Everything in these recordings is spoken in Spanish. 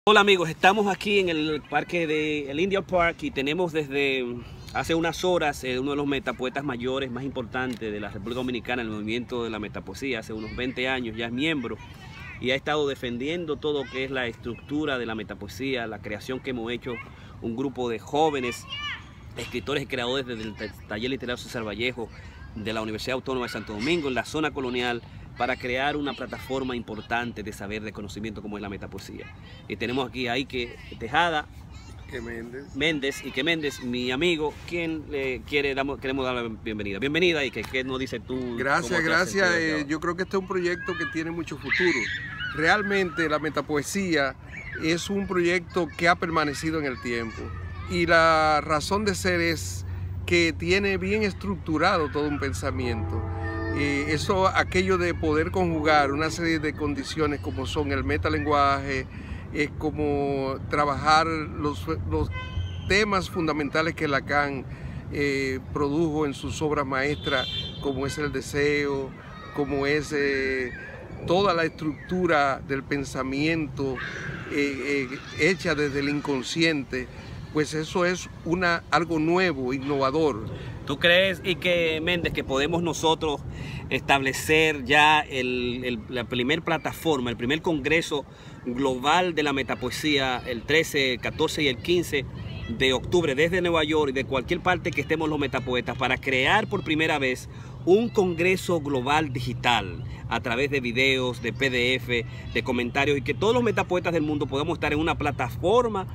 Hola amigos, estamos aquí en el parque del India Park y tenemos desde hace unas horas uno de los metapoetas mayores más importantes de la República Dominicana, el movimiento de la metapoesía. Hace unos 20 años ya es miembro y ha estado defendiendo todo lo que es la estructura de la metapoesía, la creación que hemos hecho un grupo de jóvenes escritores y creadores desde el Taller Literario César Vallejo de la Universidad Autónoma de Santo Domingo en la zona colonial, para crear una plataforma importante de saber, de conocimiento como es la metapoesía. Y tenemos aquí a Ike Tejada Méndez, mi amigo, quien queremos dar la bienvenida. Bienvenida, Ike, ¿qué nos dices tú? Gracias. Yo creo que este es un proyecto que tiene mucho futuro. Realmente la metapoesía es un proyecto que ha permanecido en el tiempo. Y la razón de ser es que tiene bien estructurado todo un pensamiento. Aquello de poder conjugar una serie de condiciones como son el metalenguaje, es como trabajar los temas fundamentales que Lacan produjo en sus obras maestras, como es el deseo, como es toda la estructura del pensamiento hecha desde el inconsciente. Pues eso es algo nuevo, innovador. ¿Tú crees, Ike Méndez, que podemos nosotros establecer ya la primer plataforma, el primer congreso global de la metapoesía el 13, 14 y el 15 de octubre desde Nueva York y de cualquier parte que estemos los metapoetas, para crear por primera vez un congreso global digital a través de videos, de PDF, de comentarios, y que todos los metapoetas del mundo podamos estar en una plataforma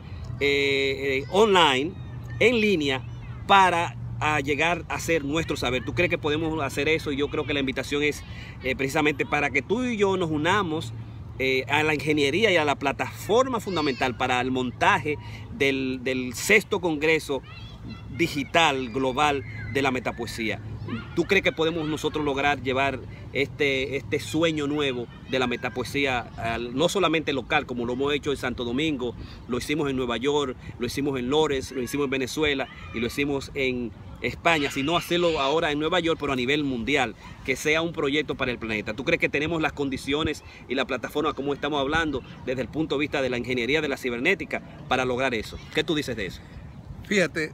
online, en línea, para llegar a ser nuestro saber? ¿Tú crees que podemos hacer eso? Y yo creo que la invitación es precisamente para que tú y yo nos unamos a la ingeniería y a la plataforma fundamental para el montaje del 6º Congreso Digital Global de la Metapoesía. ¿Tú crees que podemos nosotros lograr llevar este sueño nuevo de la metapoesía, no solamente local, como lo hemos hecho en Santo Domingo, lo hicimos en Nueva York, lo hicimos en Lores, lo hicimos en Venezuela y lo hicimos en España, sino hacerlo ahora en Nueva York, pero a nivel mundial, que sea un proyecto para el planeta? ¿Tú crees que tenemos las condiciones y la plataforma, como estamos hablando, desde el punto de vista de la ingeniería de la cibernética, para lograr eso? ¿Qué tú dices de eso? Fíjate,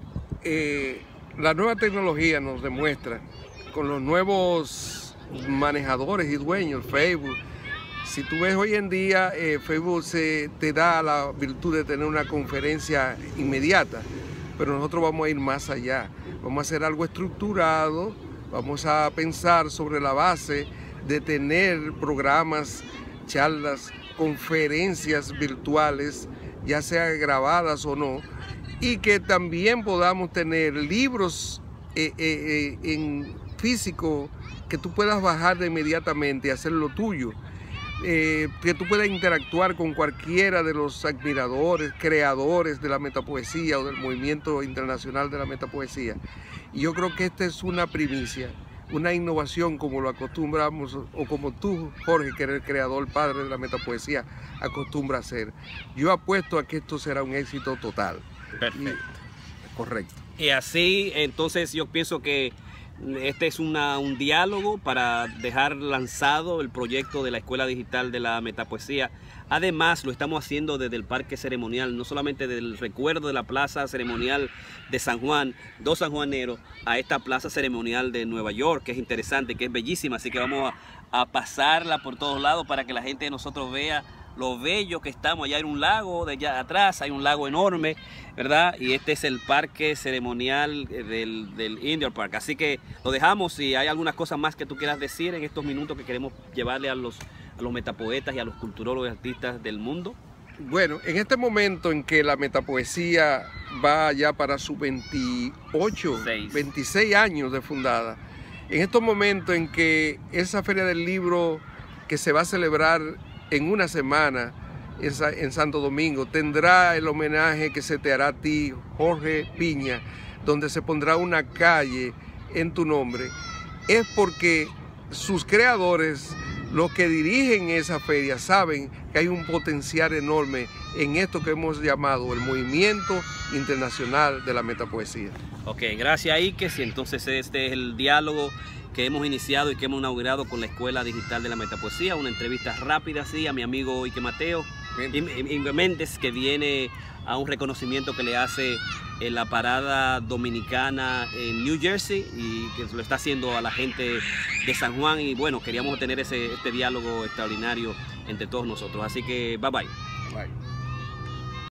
la nueva tecnología nos demuestra, con los nuevos manejadores y dueños, Facebook, si tú ves hoy en día, Facebook te da la virtud de tener una conferencia inmediata, pero nosotros vamos a ir más allá, vamos a hacer algo estructurado, vamos a pensar sobre la base de tener programas, charlas, conferencias virtuales, ya sea grabadas o no, y que también podamos tener libros en físico que tú puedas bajar de inmediatamente y hacerlo tuyo, que tú puedas interactuar con cualquiera de los admiradores, creadores de la metapoesía o del movimiento internacional de la metapoesía. Y yo creo que esta es una primicia, una innovación, como lo acostumbramos, o como tú, Jorge, que eres el creador, padre de la metapoesía, acostumbra a hacer. Yo apuesto a que esto será un éxito total. Perfecto. Correcto. Y así, entonces, yo pienso que este es un diálogo para dejar lanzado el proyecto de la Escuela Digital de la Metapoesía. Además, lo estamos haciendo desde el Parque Ceremonial, no solamente del recuerdo de la Plaza Ceremonial de San Juan, dos sanjuaneros, a esta Plaza Ceremonial de Nueva York, que es interesante, que es bellísima. Así que vamos a pasarla por todos lados para que la gente de nosotros vea lo bello que estamos. Allá hay un lago, de allá atrás hay un lago enorme, ¿verdad? Y este es el parque ceremonial del India Park. Así que lo dejamos. Si hay algunas cosas más que tú quieras decir en estos minutos que queremos llevarle a los metapoetas y a los culturólogos y artistas del mundo. Bueno, en este momento en que la metapoesía va ya para sus 26 años de fundada, en estos momentos en que esa Feria del Libro que se va a celebrar en una semana en Santo Domingo tendrá el homenaje que se te hará a ti, Jorge Piña, donde se pondrá una calle en tu nombre, es porque sus creadores, los que dirigen esa feria, saben que hay un potencial enorme en esto que hemos llamado el Movimiento Internacional de la Metapoesía. Ok, gracias, Ike. Y entonces este es el diálogo que hemos iniciado y que hemos inaugurado con la Escuela Digital de la Metapoesía. Una entrevista rápida, sí, a mi amigo Ike Mateo. Ingrid Méndez, que viene a un reconocimiento que le hace en la parada dominicana en New Jersey y que lo está haciendo a la gente de San Juan. Y bueno, queríamos tener este diálogo extraordinario entre todos nosotros. Así que bye bye. Bye.